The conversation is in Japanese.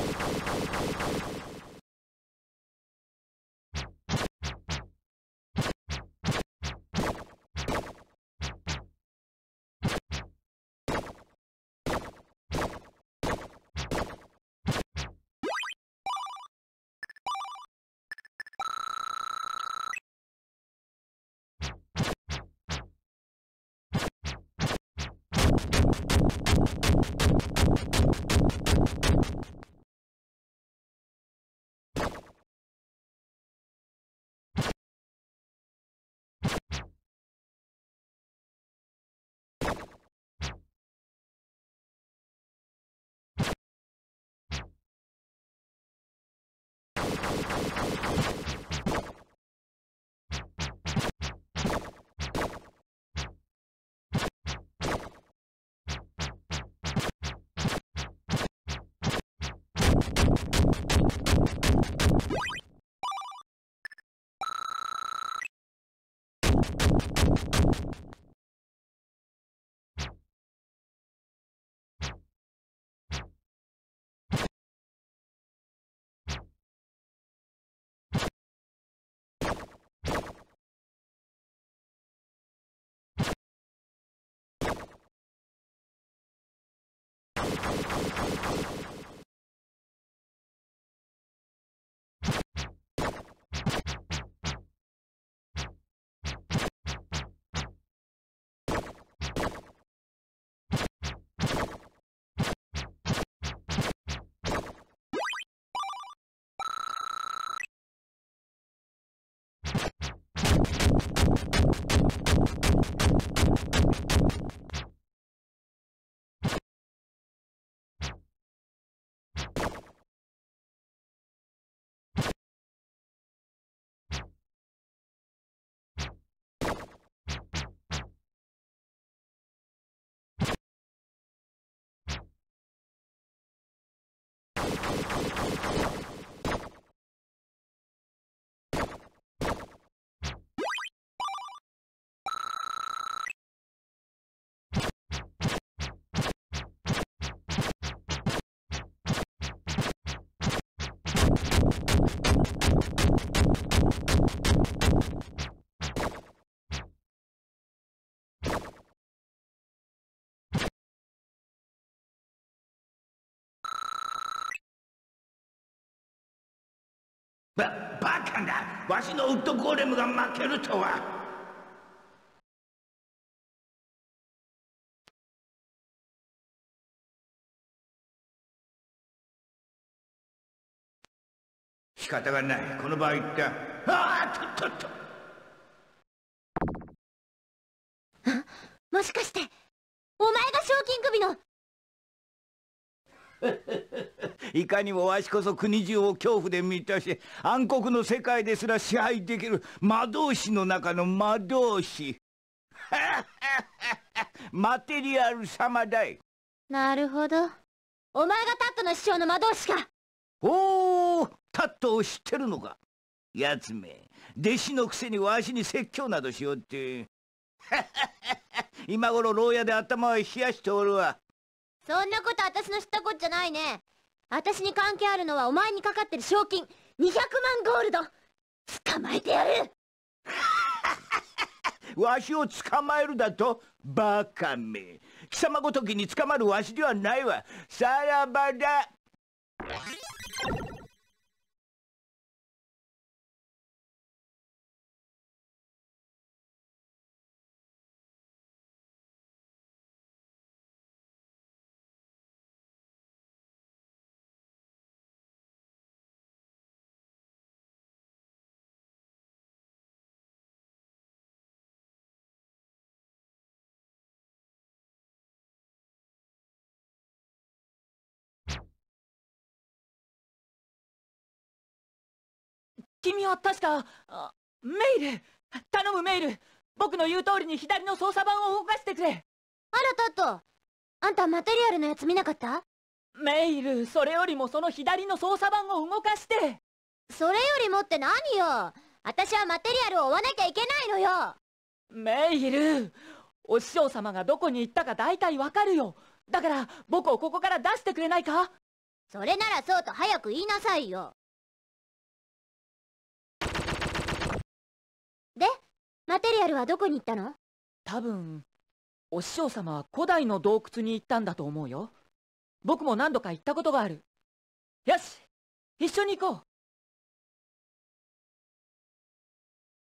バカな、わしのウッドゴーレムが負けるとは。仕方がない。この場合言った。ああ、とっとっと。 もしかしてお前が賞金首のいかにもわしこそ国中を恐怖で満たし、暗黒の世界ですら支配できる魔導士の中の魔導士。マテリアル様だい。 なるほど、お前がタットの師匠の魔導士か。 おお、タットを知ってるのか。やつめ、弟子のくせにわしに説教などしよって。今頃牢屋で頭を冷やしておるわ。 そんなこと私の知ったこっちゃないね。私に関係あるのはお前にかかってる賞金200万ゴールド。捕まえてやる。 わしを捕まえるだと？バカめ。貴様ごときに捕まるわしではないわ。さらばだ。 君は確か、メイル。頼むメイル、僕の言う通りに左の操作盤を動かしてくれ。 あらタット、あんたマテリアルのやつ見なかった？ メイル、それよりもその左の操作盤を動かして。 それよりもって何よ。私はマテリアルを追わなきゃいけないのよ。 メイル、お師匠様がどこに行ったか大体わかるよ。だから僕をここから出してくれないか？ それならそうと早く言いなさいよ。で、マテリアルはどこに行ったの？ 多分お師匠様は古代の洞窟に行ったんだと思うよ。僕も何度か行ったことがある。よし、一緒に行こう。